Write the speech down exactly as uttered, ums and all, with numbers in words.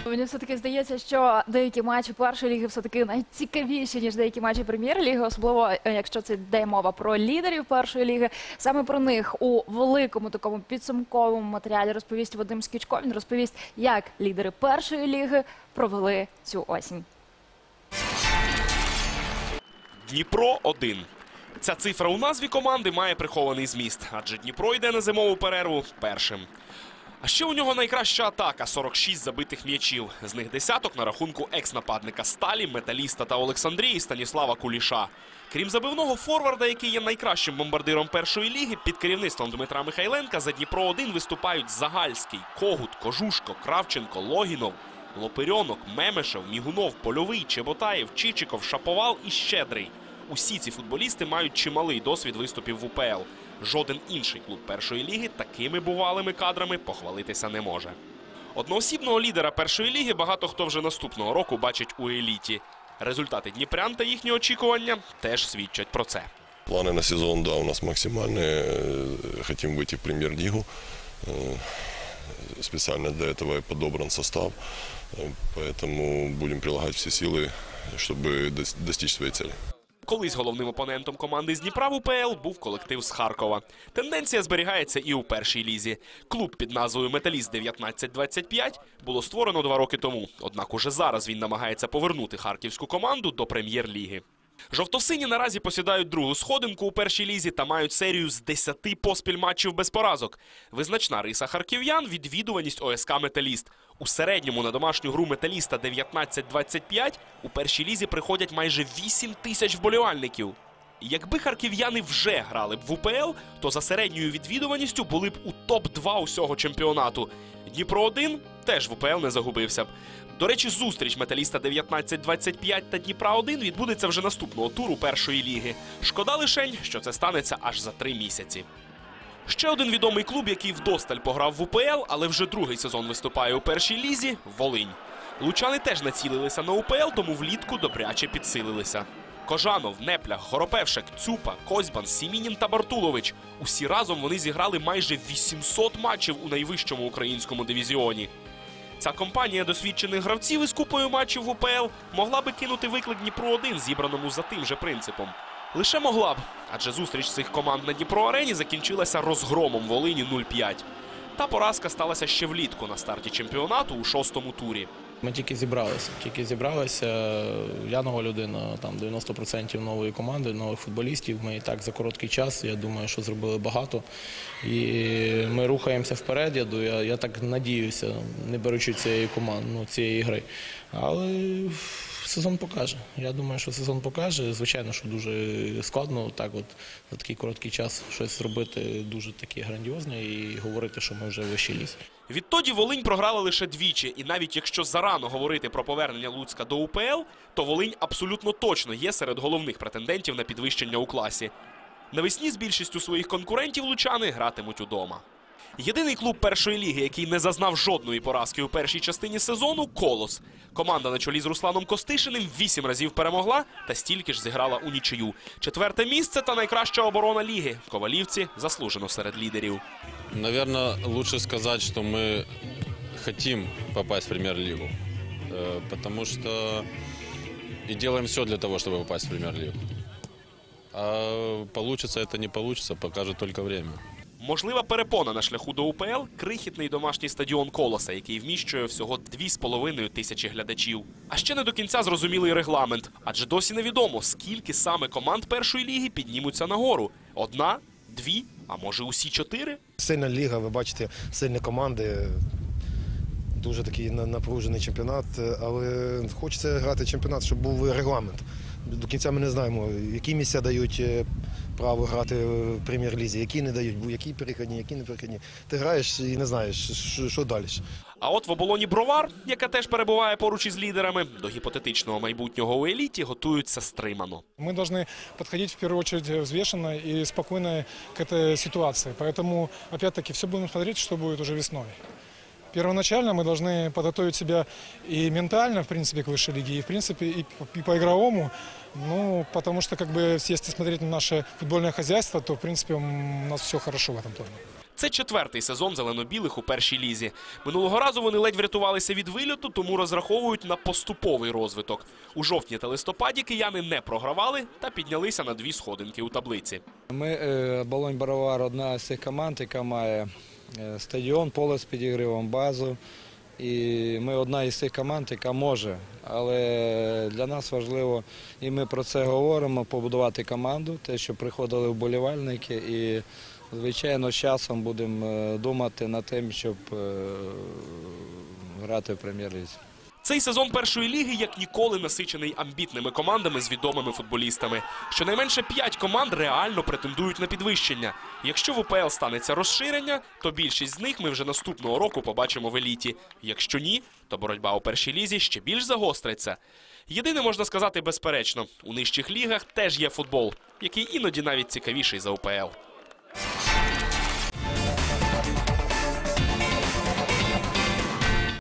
Мені все-таки здається, що деякі матчі першої ліги все-таки найцікавіші, ніж деякі матчі прем'єр-ліги, особливо якщо це йде мова про лідерів першої ліги. Саме про них у великому такому підсумковому матеріалі розповість Вадим Скічко. Він розповість, як лідери першої ліги провели цю осінь. Дніпро один. Ця цифра у назві команди має прихований зміст, адже Дніпро йде на зимову перерву першим. А ще у нього найкраща атака – сорок шість забитих м'ячів. З них десяток на рахунку екс-нападника Сталі, Металіста та Олександрії Станіслава Куліша. Крім забивного форварда, який є найкращим бомбардиром першої ліги, під керівництвом Дмитра Михайленка за Дніпро один виступають Загальський, Когут, Кожушко, Кравченко, Логінов, Лопирьонок, Мемешев, Мігунов, Польовий, Чеботаєв, Чичиков, Шаповал і Щедрий. Усі ці футболісти мають чималий досвід виступів в УПЛ. Жоден інший клуб першої ліги такими бувалими кадрами похвалитися не може. Одноосібного лідера першої ліги багато хто вже наступного року бачить у еліті. Результати дніпрян та їхні очікування теж свідчать про це. Плани на сезон, да, у нас максимальні. Хотим вийти в прем'єр-лігу. Специально для этого и подобран состав. Поэтому будем прилагать все силы, чтобы достичь своей цели. Колись головним опонентом команди з Дніпра в УПЛ був колектив з Харкова. Тенденція зберігається і у першій лізі. Клуб під назвою «Металіст дев'ятнадцять двадцять п'ять» було створено два роки тому. Однак уже зараз він намагається повернути харківську команду до прем'єр-ліги. Жовто-сині наразі посідають другу сходинку у першій лізі та мають серію з десяти поспіль матчів без поразок. Визначна риса харків'ян – відвідуваність ОСК «Металіст». У середньому на домашню гру «Металіста дев'ятнадцять двадцять п'ять» у першій лізі приходять майже вісім тисяч вболівальників. Якби харків'яни вже грали б в УПЛ, то за середньою відвідуваністю були б у топ два усього чемпіонату. Дніпро один теж в УПЛ не загубився б. До речі, зустріч Металіста дев'ятнадцять двадцять п'ять та Дніпра один відбудеться вже наступного туру першої ліги. Шкода лишень, що це станеться аж за три місяці. Ще один відомий клуб, який вдосталь пограв в УПЛ, але вже другий сезон виступає у першій лізі – Волинь. Лучани теж націлилися на УПЛ, тому влітку добряче підсилилися. Кожанов, Неплях, Горопевшек, Цюпа, Козьбан, Сімінін та Бартулович. Усі разом вони зіграли майже вісімсот матчів у найвищому українському дивізіоні. Ця компанія досвідчених гравців із купою матчів в УПЛ могла би кинути виклик Дніпру один, зібраному за тим же принципом. Лише могла б, адже зустріч цих команд на Дніпро-арені закінчилася розгромом Волині нуль п'ять. Та поразка сталася ще влітку на старті чемпіонату у шостому турі. Ми тільки зібралися, тільки зібралися, я нова людина, там дев'яносто відсотків нової команди, нових футболістів. Ми і так за короткий час, я думаю, що зробили багато. І ми рухаємося вперед, я, я, я так надіюся, не беручи цієї команди, ну, цієї гри. Але сезон покаже. Я думаю, що сезон покаже. Звичайно, що дуже складно так от за такий короткий час щось зробити дуже таке грандіозне і говорити, що ми вже вищий ліс. Відтоді Волинь програла лише двічі, і навіть якщо зарано говорити про повернення Луцька до УПЛ, то Волинь абсолютно точно є серед головних претендентів на підвищення у класі. Навесні з більшістю своїх конкурентів лучани гратимуть удома. Єдиний клуб першої ліги, який не зазнав жодної поразки у першій частині сезону – Колос. Команда на чолі з Русланом Костишиним вісім разів перемогла та стільки ж зіграла у нічию. Четверте місце та найкраща оборона ліги. Ковалівці заслужено серед лідерів. Наверное, лучше сказать, что мы хотим попасть в премьер-лигу, потому что и делаем все для того, чтобы попасть в премьер-лигу. А получится это, не получится, покажет только время. Можлива перепона на шляху до УПЛ – крихітний домашній стадіон Колоса, який вміщує всього дві з половиною тисячі глядачів. А ще не до кінця зрозумілий регламент, адже досі невідомо, скільки саме команд першої ліги піднімуться нагору. Одна, дві, а може усі чотири? Сильна ліга, ви бачите, сильні команди, дуже такий напружений чемпіонат, але хочеться грати чемпіонат, щоб був регламент. До кінця ми не знаємо, які місця дають право грати в прем'єр-лізі, які не дають, які перехідні, які не перехідні. Ти граєш і не знаєш, що, що далі. А от в оболоні «Бровар», яка теж перебуває поруч із лідерами, до гіпотетичного майбутнього у еліті готуються стримано. Ми повинні підходити, в першу чергу, взвешено і спокійно к цій ситуації. Тому, опять-таки, все будемо дивитися, що буде вже весною. Первоначально мы должны подготовить себя и ментально, в принципе, к высшей лиге, и, в принципе, и по-игровому. Ну, потому что, как бы, если смотреть на наше футбольное хозяйство, то, в принципе, у нас все хорошо в этом плане. Це четвертий сезон зелено-білих у першій лізі. Минулого разу вони ледь врятувалися від вильоту, тому розраховують на поступовий розвиток. У жовтні та листопаді кияни не програвали та піднялися на дві сходинки у таблиці. Ми, е, Болонь-Боровар – одна з цих команд, яка має е, стадіон, поле з підігрівом, базу. І ми одна із цих команд, яка може. Але для нас важливо, і ми про це говоримо, побудувати команду, те, що приходили вболівальники. І, звичайно, з часом будемо думати над тим, щоб е, грати в прем'єр-лізі. Цей сезон першої ліги як ніколи насичений амбітними командами з відомими футболістами. Щонайменше п'ять команд реально претендують на підвищення. Якщо в УПЛ станеться розширення, то більшість з них ми вже наступного року побачимо в еліті. Якщо ні, то боротьба у першій лізі ще більш загостриться. Єдине можна сказати безперечно, у нижчих лігах теж є футбол, який іноді навіть цікавіший за УПЛ.